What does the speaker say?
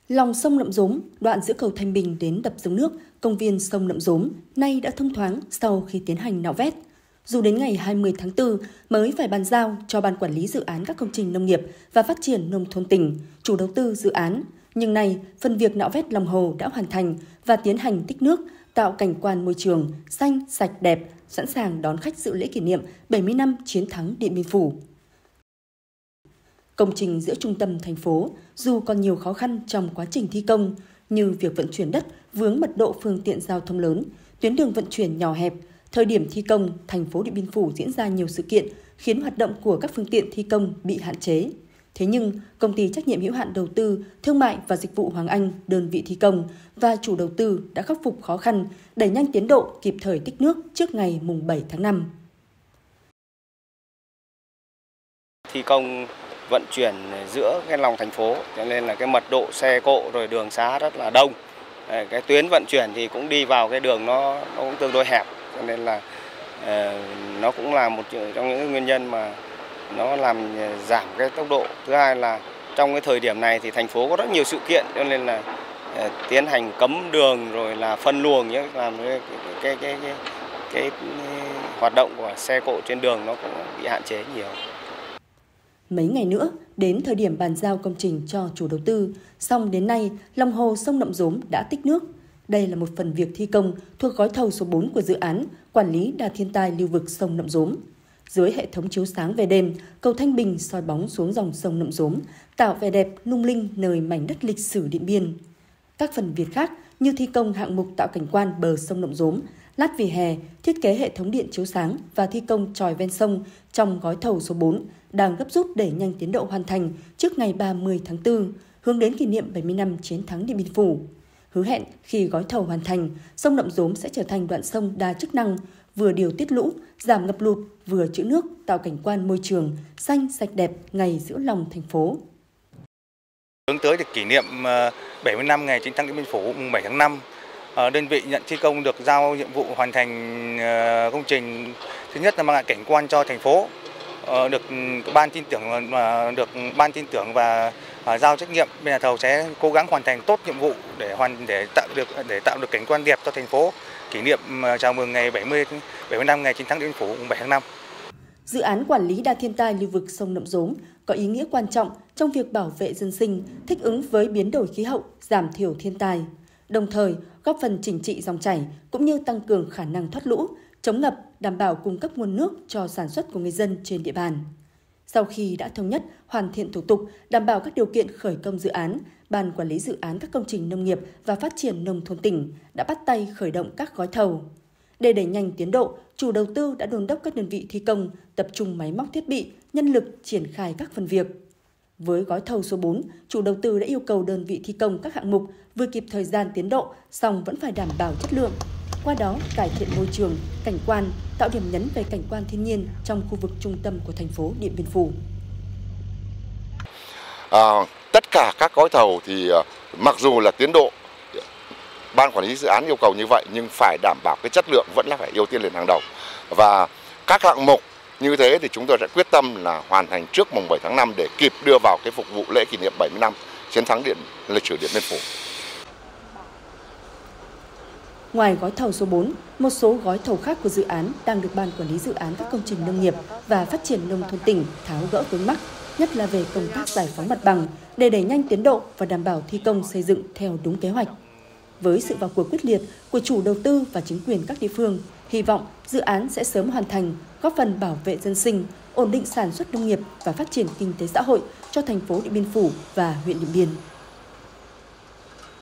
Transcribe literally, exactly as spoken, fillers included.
Lòng sông Nậm Rốm, đoạn giữa cầu Thanh Bình đến đập Giếng Nước, công viên sông Nậm Rốm nay đã thông thoáng sau khi tiến hành nạo vét. Dù đến ngày hai mươi tháng tư mới phải bàn giao cho Ban Quản lý Dự án các công trình nông nghiệp và phát triển nông thôn tỉnh, chủ đầu tư dự án, nhưng nay phần việc nạo vét lòng hồ đã hoàn thành và tiến hành tích nước, tạo cảnh quan môi trường xanh, sạch, đẹp, sẵn sàng đón khách dự lễ kỷ niệm bảy mươi năm chiến thắng Điện Biên Phủ. Công trình giữa trung tâm thành phố, dù còn nhiều khó khăn trong quá trình thi công, như việc vận chuyển đất vướng mật độ phương tiện giao thông lớn, tuyến đường vận chuyển nhỏ hẹp, thời điểm thi công, thành phố Điện Biên Phủ diễn ra nhiều sự kiện khiến hoạt động của các phương tiện thi công bị hạn chế. Thế nhưng, công ty trách nhiệm hữu hạn đầu tư, thương mại và dịch vụ Hoàng Anh, đơn vị thi công và chủ đầu tư đã khắc phục khó khăn, đẩy nhanh tiến độ kịp thời tích nước trước ngày mùng bảy tháng năm. Thi công vận chuyển giữa cái lòng thành phố, cho nên là cái mật độ xe cộ rồi đường xá rất là đông. Cái tuyến vận chuyển thì cũng đi vào cái đường nó, nó cũng tương đối hẹp, cho nên là uh, nó cũng là một trong những nguyên nhân mà nó làm giảm cái tốc độ. Thứ hai là trong cái thời điểm này thì thành phố có rất nhiều sự kiện, cho nên là uh, tiến hành cấm đường rồi là phân luồng nhé, làm cái cái, cái cái cái cái hoạt động của xe cộ trên đường nó cũng bị hạn chế nhiều. Mấy ngày nữa, đến thời điểm bàn giao công trình cho chủ đầu tư, song đến nay, lòng hồ sông Nậm Rốm đã tích nước. Đây là một phần việc thi công thuộc gói thầu số bốn của dự án Quản lý đa thiên tai lưu vực sông Nậm Rốm. Dưới hệ thống chiếu sáng về đêm, cầu Thanh Bình soi bóng xuống dòng sông Nậm Rốm, tạo vẻ đẹp lung linh nơi mảnh đất lịch sử Điện Biên. Các phần việc khác như thi công hạng mục tạo cảnh quan bờ sông Nậm Rốm, lát vỉa hè, thiết kế hệ thống điện chiếu sáng và thi công chòi ven sông trong gói thầu số bốn đang gấp rút đẩy nhanh tiến độ hoàn thành trước ngày ba mươi tháng tư, hướng đến kỷ niệm bảy mươi năm chiến thắng Điện Biên Phủ. Hứa hẹn khi gói thầu hoàn thành, sông Nậm Rốm sẽ trở thành đoạn sông đa chức năng, vừa điều tiết lũ, giảm ngập lụt, vừa trữ nước, tạo cảnh quan môi trường xanh sạch đẹp ngay giữa lòng thành phố. Hướng tới được kỷ niệm bảy mươi năm ngày chiến thắng Điện Biên Phủ mùng bảy tháng năm, đơn vị nhận thi công được giao nhiệm vụ hoàn thành công trình thứ nhất là mang lại cảnh quan cho thành phố, được ban tin tưởng và được ban tin tưởng và giao trách nhiệm, bên nhà thầu sẽ cố gắng hoàn thành tốt nhiệm vụ để hoàn để tạo được để tạo được cảnh quan đẹp cho thành phố, kỷ niệm chào mừng ngày bảy mươi năm ngày chiến thắng Điện Biên Phủ mùng bảy tháng năm. Dự án quản lý đa thiên tai lưu vực sông Nậm Rốm có ý nghĩa quan trọng trong việc bảo vệ dân sinh, thích ứng với biến đổi khí hậu, giảm thiểu thiên tai, đồng thời góp phần chỉnh trị dòng chảy cũng như tăng cường khả năng thoát lũ, chống ngập, đảm bảo cung cấp nguồn nước cho sản xuất của người dân trên địa bàn. Sau khi đã thống nhất hoàn thiện thủ tục, đảm bảo các điều kiện khởi công dự án, Ban Quản lý Dự án các công trình nông nghiệp và phát triển nông thôn tỉnh đã bắt tay khởi động các gói thầu. Để đẩy nhanh tiến độ, chủ đầu tư đã đôn đốc các đơn vị thi công tập trung máy móc thiết bị, nhân lực triển khai các phần việc. Với gói thầu số bốn, chủ đầu tư đã yêu cầu đơn vị thi công các hạng mục vừa kịp thời gian tiến độ, song vẫn phải đảm bảo chất lượng. Qua đó, cải thiện môi trường, cảnh quan, tạo điểm nhấn về cảnh quan thiên nhiên trong khu vực trung tâm của thành phố Điện Biên Phủ. À, tất cả các gói thầu thì mặc dù là tiến độ Ban Quản lý Dự án yêu cầu như vậy nhưng phải đảm bảo cái chất lượng vẫn là phải ưu tiên lên hàng đầu. Và các hạng mục như thế thì chúng tôi sẽ quyết tâm là hoàn thành trước mùng bảy tháng năm để kịp đưa vào cái phục vụ lễ kỷ niệm bảy mươi năm chiến thắng điện lịch sử Điện Biên Phủ. Ngoài gói thầu số bốn, một số gói thầu khác của dự án đang được Ban Quản lý Dự án các công trình nông nghiệp và phát triển nông thôn tỉnh tháo gỡ vướng mắc, nhất là về công tác giải phóng mặt bằng để đẩy nhanh tiến độ và đảm bảo thi công xây dựng theo đúng kế hoạch. Với sự vào cuộc quyết liệt của chủ đầu tư và chính quyền các địa phương, hy vọng dự án sẽ sớm hoàn thành, góp phần bảo vệ dân sinh, ổn định sản xuất nông nghiệp và phát triển kinh tế xã hội cho thành phố Điện Biên Phủ và huyện Điện Biên.